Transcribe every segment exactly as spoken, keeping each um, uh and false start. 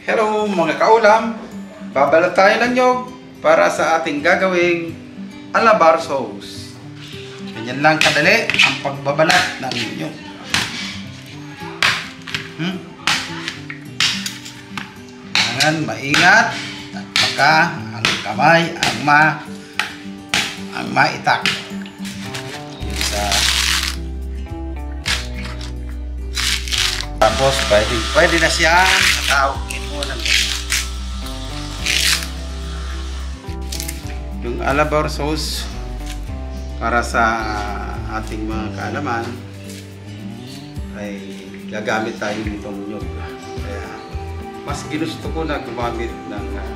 Hello mga kaulam, babalat tayo ng nyog para sa ating gagawing alabar sauce. Ganyan lang kadali ang pagbabalat ng nyog. Hmm? Kailangan maingat at baka ang kamay ang ma ang maitak. Sa tapos pwede, pwede na siya natawagin mo ng yung alabar sauce para sa ating mga kaalaman ay gagamit tayo nitong nyog. Kaya mas ginusto ko na gumamit ng uh,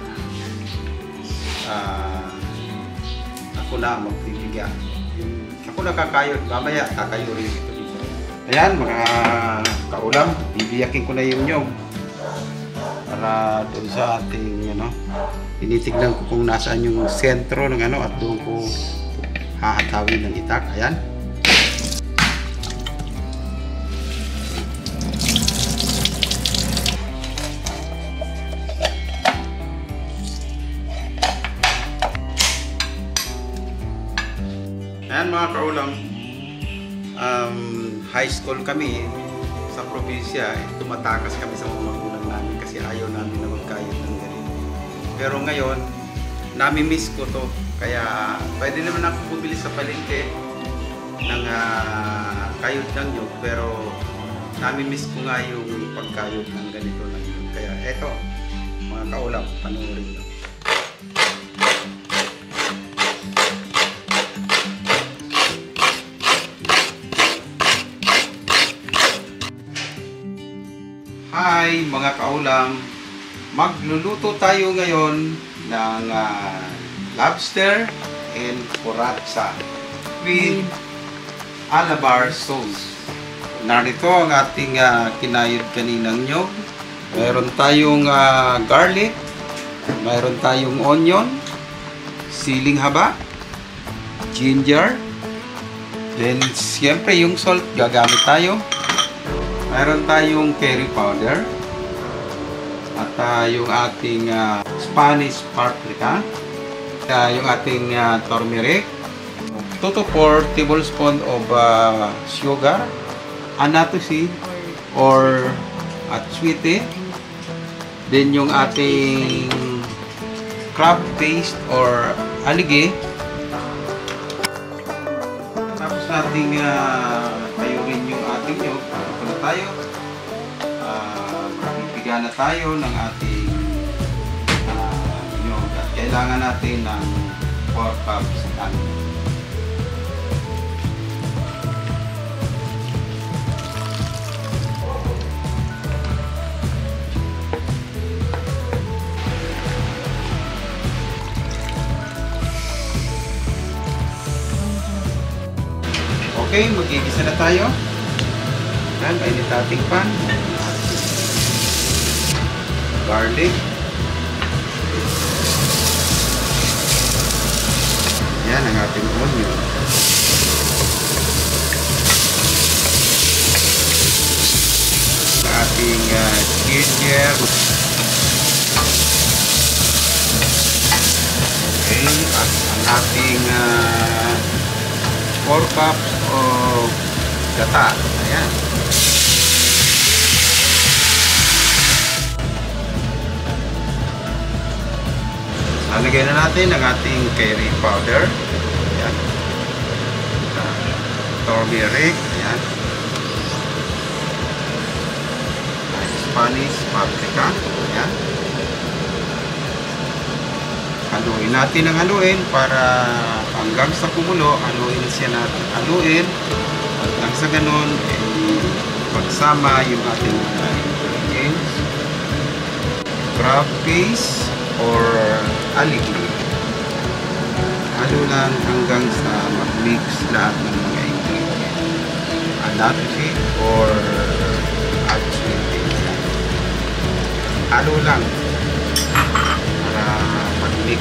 uh, ako na magbibigyan. Ako na kakayod, mamaya kakayod rin ito dito. Ayan mga kaulam, bibiyakin ko na yung nyog para doon sa ating ano, tinitignan ko kung nasaan yung sentro ng ano at doon ko hahatawin ng itak. Ayan. Ayan mga kaulam, um, high school kami sa probinsya, eh, tumatakas kami sa mga magulang namin kasi ayaw namin na magkayod ng ganito. Pero ngayon, nami-miss ko to. Kaya pwede naman ako bumili sa palengke ng uh, kayod ng nyog, pero nami-miss ko nga yung pagkayod ng ganito ng nyog. Kaya eto, mga kaulam, panoorin nyo. Hi mga kaulam, magluluto tayo ngayon ng uh, lobster and curatsa with alabar sauce. Narito ang ating uh, kinayod kaninang nyog. Mayroon tayong uh, garlic, mayroon tayong onion, siling haba, ginger, then siyempre yung salt gagamit tayo. Mayroon tayong curry powder at uh, yung ating uh, Spanish paprika, uh, yung ating uh, turmeric, two to four tablespoons of uh, sugar, anatasi or at sweetie, then yung ating crab paste or alige, tapos nating uh, kayurin yung ating nyog. Tayo uh, bibigyan na tayo ng ating uh, nyog at kailangan natin ng four cups ng okay, magigisa na tayo. Ayan, mainit ating pan. Garlic. Ayan ang ating onion. Ang ating uh, ginger. Okay, at ang ating uh, four cups of gata. Ayan. Lalagyan na natin ang ating curry powder. Ayan. Turmeric. Ayan. Spanish paprika. Ayan. Haluin natin ang haluin para hanggang sa kumulo, haluin siya natin. Haluin. At hanggang sa ganun, eh, pagsama yung ating ingredients. Crab paste or alige. Halo lang hanggang sa mag-mix lahat ng mga ingredients. Anatasi or sweetie. Halo lang para mag-mix.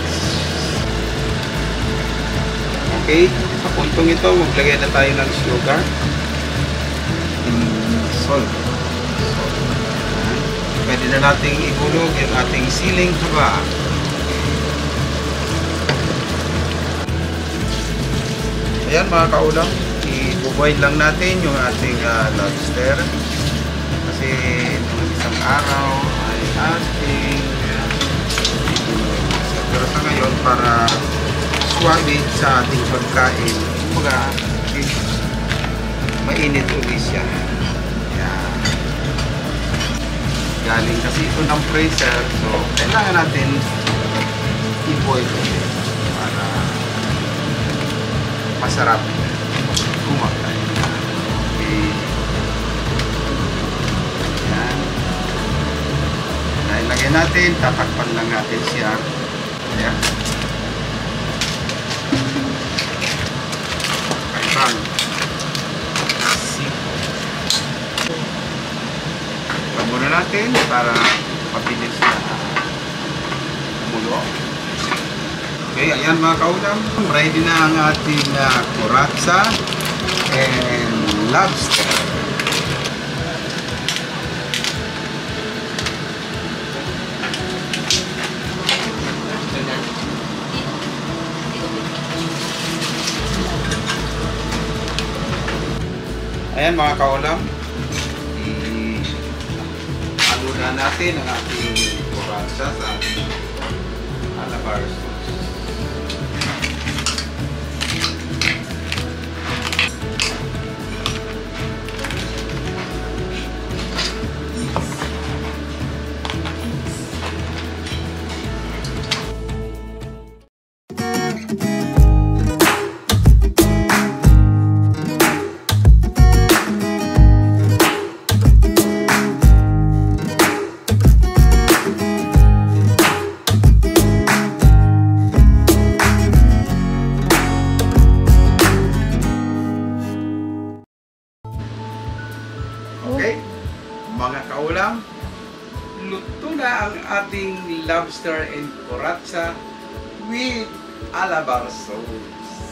Okay, sa puntong ito, maglagay na tayo ng sugar and salt. Salt. pwede na nating ihulog yung ating siling haba. Ayan mga kaulam, i-boil lang natin yung ating uh, lobster. Kasi itong isang araw ay ating uh, pero sa ngayon para suwabe sa ating pagkain, kumbaga mainit ulit siya. Ayan. Galing kasi ito ng freezer, so kailangan natin i-boil ulit para masarap kumakain. Okay. Ayan. Nailagay natin, tatakpan lang natin siya. Ayan. Kaibang. Siko. Iwan muna natin para mabilis na mulo. Okay, ayan mga kaulam. Ready na ang ating uh, kuratsa and lobster. Ayan mga kaulam, i-ano na natin ang ating kuratsa sa ating alabars. Okay, mga kaulam, luto na ang ating lobster and kuratsa with alabar sauce.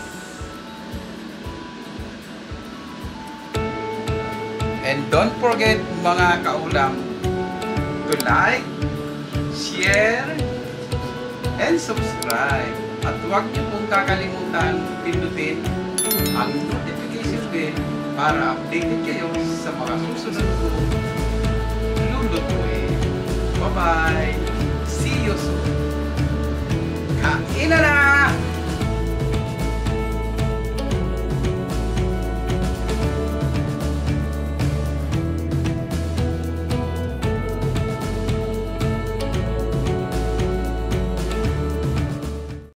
And don't forget mga kaulam to like, share, and subscribe. At huwag niyo pong kakalimutan pindutin ang notification bell para updated kayo sa mga susunod ko lulutuin. Bye-bye!